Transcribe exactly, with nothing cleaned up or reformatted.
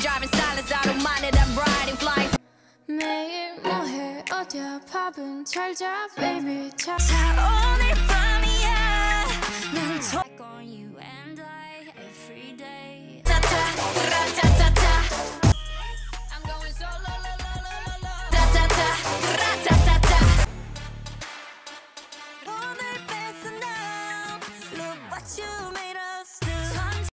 driving silence, I don't mind it, I'm riding, flying. 매일 뭐해 어디야 밥은 잘 자 baby 자 오늘 밤이야 난